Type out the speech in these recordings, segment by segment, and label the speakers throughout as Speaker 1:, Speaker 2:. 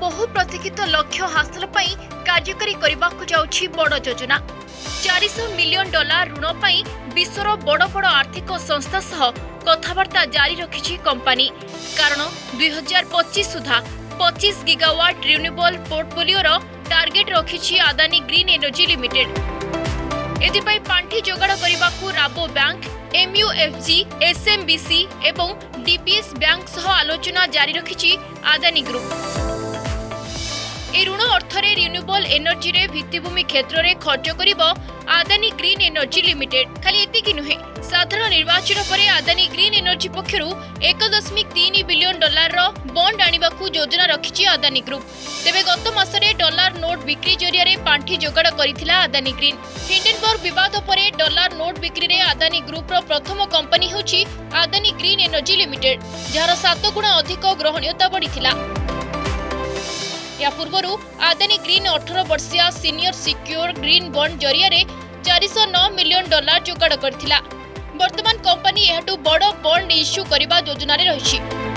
Speaker 1: बहु प्रतीक्षित लक्ष्य हासिल पई कार्यकारी करबाकु जाउछि बड़ योजना। $400 मिलियन ऋण पई विश्वर बड़ बड़ आर्थिक संस्था सह कथबार्ता जारी रखिछि कंपनी। कारण 2025 सुधा 25 गीगावाट रिन्यूएबल पोर्टफोलियो रो टार्गेट रखिछि अदानी ग्रीन एनर्जी लिमिटेड। एदिपाई पांठी जोगाड़ करबाकू राबो बैंक, MUFG, SMBC एवं DPS बैंक सह आलोचना जारी रखिछि अदानी ग्रुप। ए ऋण अर्थरे रिन्यूएबल एनर्जी रे भित्तिभूमि क्षेत्र रे खर्च करिबो अदानी ग्रीन एनर्जी लिमिटेड। खाली एतिकी नुहे, साधारण निर्वाचन परे अदानी ग्रीन एनर्जी पक्षरु $1.3 बिलियन रो बॉन्ड आनिबाकू योजना रखिछि अदानी ग्रुप। तेबे गत मासरे डॉलर नोट बिक्री जरिया रे पांठी जोगाड़ करिथिला अदानी ग्रीन। हिंडनबर्ग विवाद परे डॉलर नोट बिक्री रे अदानी ग्रुप रो प्रथम कंपनी होछि अदानी ग्रीन एनर्जी लिमिटेड, जहार 7 गुणा अधिक ग्रहणीयता बढ़िथिला। या पूर्वरु अदानी ग्रीन 18 वर्षीय सीनियर सिक्योर ग्रीन बॉन्ड जरिया रे $409 मिलियन जोगाड़ करथिला। वर्तमान कंपनी एहाटू बड़ बॉन्ड इश्यू करबा योजना रे रहिछि।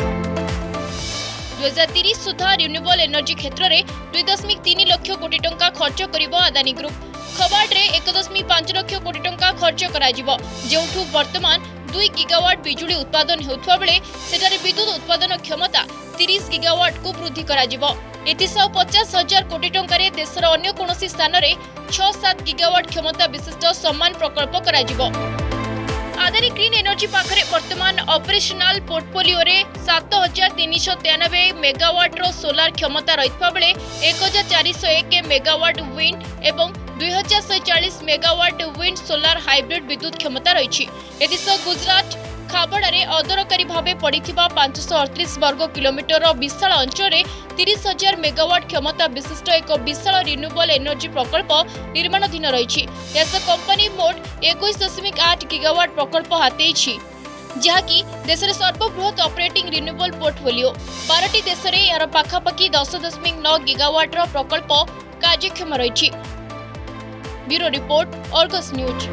Speaker 1: 2030 सुधा रिन्यूएबल एनर्जी क्षेत्र रे 2.3 लाख कोटी टंका खर्च करिबो अदानी ग्रुप। खबाड रे 1.5 लाख कोटी टंका खर्च कराजिबो, जेउठू वर्तमान 2 गीगावाट बिजुली उत्पादन हेउथवा बेले सेटारे विद्युत उत्पादन क्षमता 30 गीगावाट को वृद्धि कराजिबो। एतिसह 50,000 कोटी टंका रे देशर अन्य कोनोसी स्थान रे 6-7 गीगावाट क्षमता विशिष्ट समान प्रकल्प कराजिबो। अदानी ग्रीन एनर्जी पाखरे वर्तमान ऑपरेशनल पोर्टफोलियो रे 7,393 मेगावाट रो सोलार क्षमता रहितबा बेले 1,401 मेगावाट विंड एवं 2,140 मेगावाट विंड सोलार हाइब्रिड विद्युत क्षमता रहिछि। एतिसह गुजरात खाबड़ारे अदरकारी भावे पड़िथिबा 538 वर्ग किलोमीटर विशाल अंचल रे 30,000 मेगावाट क्षमता विशिष्ट एक विशाल रिन्यूएबल एनर्जी प्रकल्प निर्माणाधीन रहिछि। यस कंपनी मोट 21.8 गीगावाट प्रकल्प हातेइछि, जहाँकि देशरे सर्वबृहत ऑपरेटिंग रिन्यूएबल पोर्टफोलियो। 12टी देशरे यार पाखापाखि 10.9 गीगावाट रो प्रकल्प कार्यक्षम रहिछि। Bureau report, Argus news.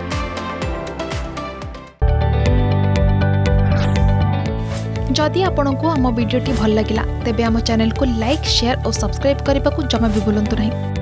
Speaker 2: जदि आपंक आम भिडी भल लगा तेब आम चैनल को लाइक, शेयर और सब्सक्राइब करने को जमा भी भूलु नहीं।